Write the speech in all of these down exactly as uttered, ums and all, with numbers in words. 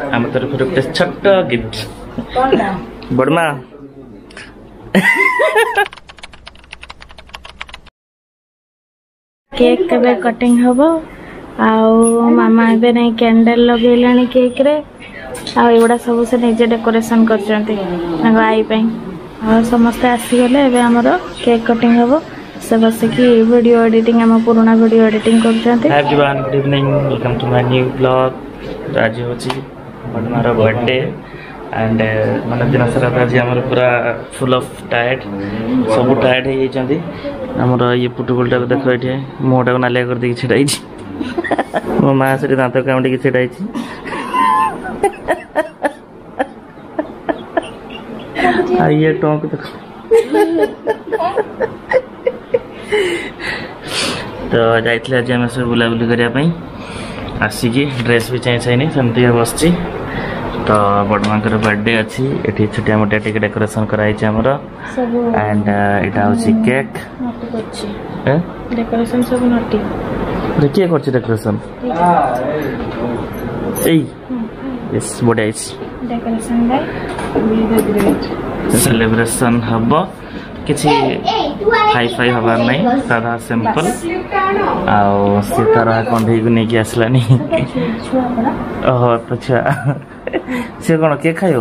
आम तरफ गोटे छोट गिफ्ट बड़मा केक केबे कटिंग हबो आउ मामा एबे नै कैंडल लगेलानी केक रे आ एगुडा सब से निजे डेकोरेशन करचंती नागो आई पई आ समस्त आसी गले एबे हमरो केक कटिंग हबो से बस की वीडियो एडिटिंग हम पुराना वीडियो एडिटिंग करचंती। Hi everyone, good evening, welcome to my new blog. आज होची बड़मार बर्थडे एंड मन दिन सारा आज हमर पूरा फुल ऑफ टायर्ड सब टायर्ड हे जंती हमर ये पुटुगोलटा को देखो एठी मोटा को नालिया कर दी छिड़ाई छी मो मां से दांत काउंटी की छिड़ाई छी आ ये टोंक देखो तो जाइए आज आम सब बुलाबुली करने आसिकी ड्रेस भी चेंज है सेमती बस तो बड़मा बर्थडे अच्छी ये छोटिया मोटिया टिके डेकोरेशन कराई एंड यहाँ हूँ केक डेकोरेशन सब नटी किए कर डेकोरेशन यस बढ़िया डेकोरेशन सेलिब्रेशन हम किसी हाई फाई हबार नहीं साधा सिंपल आओ सीतारा कंधे को नहीं आसलानी ओह तो छुआ से कौन केक खायो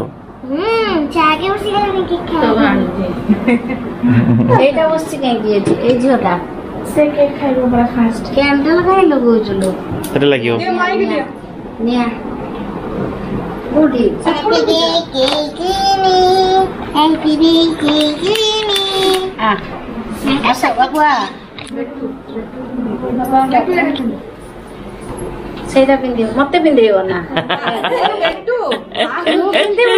एटा बसछि काई दिए ए झोटा से केक खाइबो बड़ा फास्ट कैंडल काई लगो चलो तेरे लागियो निया बूढ़ी हैप्पी बर्थडे केनी हैप्पी बर्थडे केनी आ ऐसा बाबा सेटा पिंदियो मते पिंदियो ना बेटू आलू पिंदियो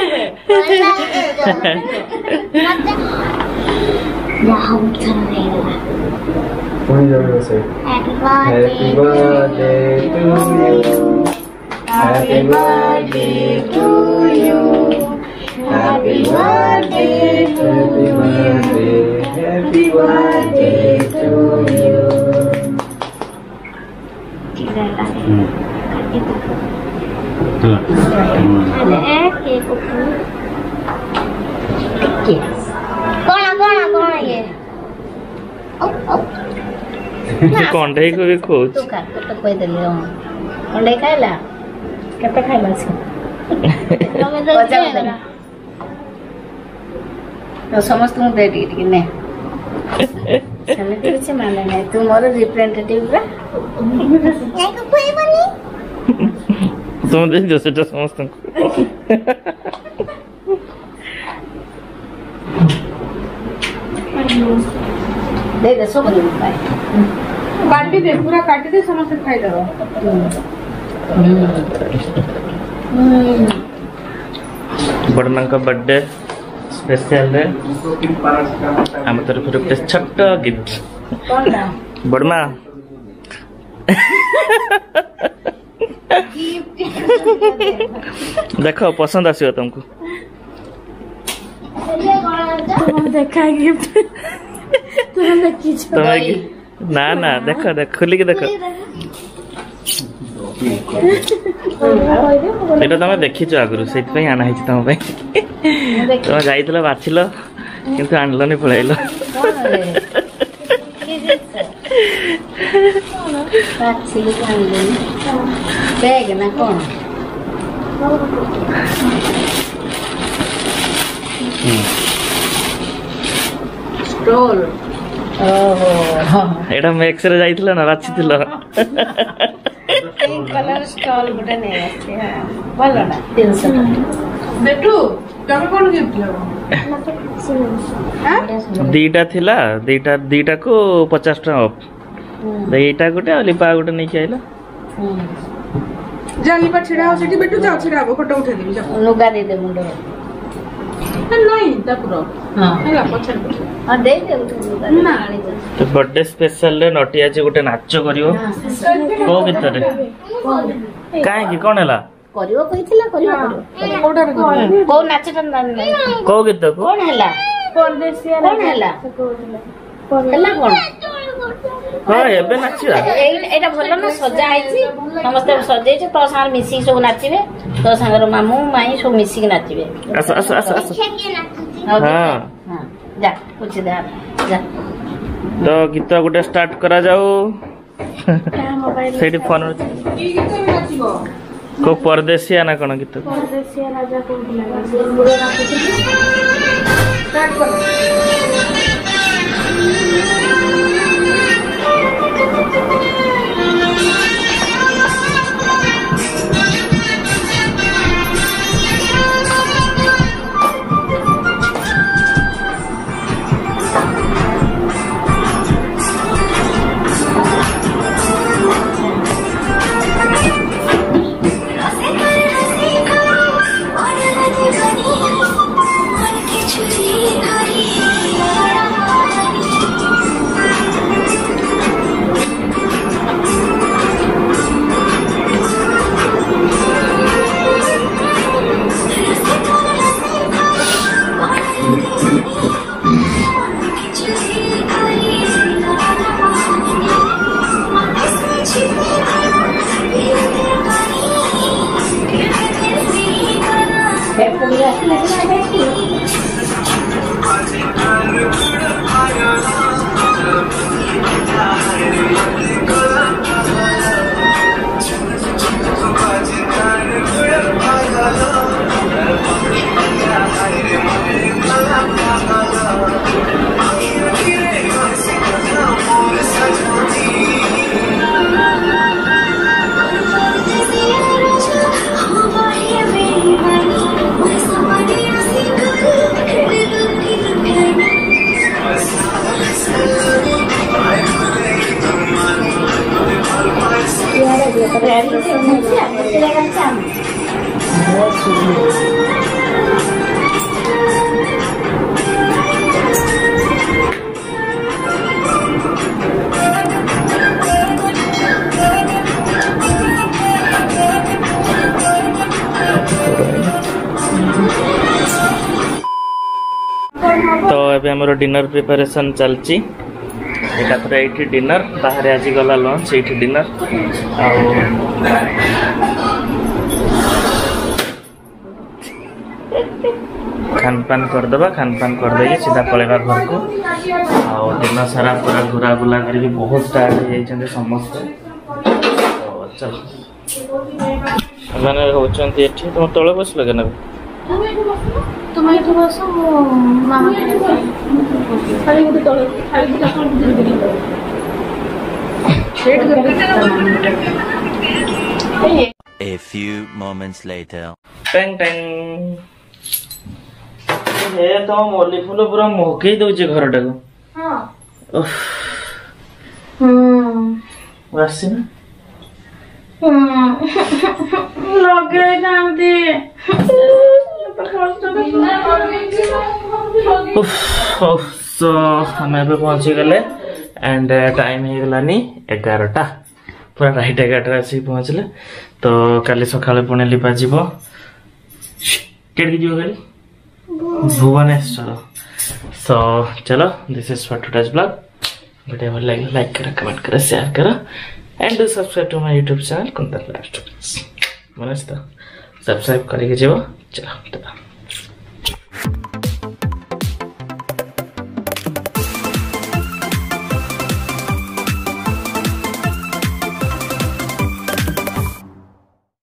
या हम चल रहे हैं कौन जावे से happy birthday to you happy birthday to you happy birthday happy birthday happy birthday to you कंधे को भी खोज तू का तो कोई देले हो कंधे खाइला केते खाइला से तमे तो जाना तो समस्त मु दे दी कि ने सेलिब्रेट से माने नहीं तू मोर रिप्रेजेंटेटिव रा एक कोई बनी तुम दे जो सेटा समस्त दे दे सब दे पाए काटी दे पूरा काटी दे समस्त खाइ दो बड़मा का बर्थडे स्पेशल रे आम तरफ गोटे छोट गिफ्ट बड़मा देखो पसंद आसियो तुमको देखा गिफ्ट तुम देखी छो ना ना देखो देख खुली के देखो এটা তুমি দেখিছো আগুরু সেইপাই আনা হইছে তোমা পাই তুমি যাইতলা বাছিলো কিন্তু আনলনি পড়াইলো বাছিলো আনলনি ব্যাগ না কোন স্টোল ओहो एटा मैक्स रे जाइतला ना बाछितला पिंक कलर स्टॉल गुटे नै आछे हां बोलो ना तीन सौ बेटू तमे कोन गिफ्ट लेबो हां दीटा थिला दीटा दीटा को पचास टका ऑफ दीटा गुटे लिपा गुटे नै खाइला जा लिपा छिड़ा हो सेठी बेटू जा छिड़ा हो फोटो उठा देबी जा लुगा दे दे मुंडो नहीं तकरो हां हैला पछन हां दे दे ना तो बर्थडे स्पेशल रे नटी आज गुटे नाच करियो को भितर काहे की कोन हला करियो कहितला करियो कोडा को नाचटा को गीत कोन हला कोन देसिया कोन हला हला कोन हाँ एबे नाचिबा एटा भलो ना सजा आइछि समस्त सजेछ तो सार मिसी सब नाचिबे तो संगर मामू माई सब मिसी के नाचिबे आस आस आस आस हां हां जा कुछ दे जा तो गीत गोटे स्टार्ट करा जाऊ सेठी फोन को परदेसिया ना कोन गीत परदेसिया राजा कोठला स्टार्ट कर तो अभी आम डिनर प्रिपरेशन चलती एकाथरे ये डिनर बाहर आज गला लंच ये डिनर खान पान करदे खान पान करदे सीधा पलैबा घर को आउ दिन सारा पूरा घुरा गुला कर बहुत टायर्ड हो जाते समस्त चल मैंने होती तुम तले बस लगे ना तुम ये बस मामा खाली गोटे तले खाली गोटे अपन A few moments later. टैंग टैंग हे तो मोली फूल पूरा मोहकई दउचे घरटा को हां हम्म वासी ना हम्म लगे जानती सो हमें अभी पहुंची गले एंड टाइम हो गलानी एगारटा पूरा राइट एगारटा आसिक पहुंचले तो काली सकाଳେ पुणे लिपा जीव केड़ी जीव काली भुवनेश्वर सो चलो this is for today's blog video भल लगे लाइक करो कमेंट करो शेयर करो and do subscribe to my YouTube channel Kundan life stories मनस्ता सब्सक्राइब करके जीव चलो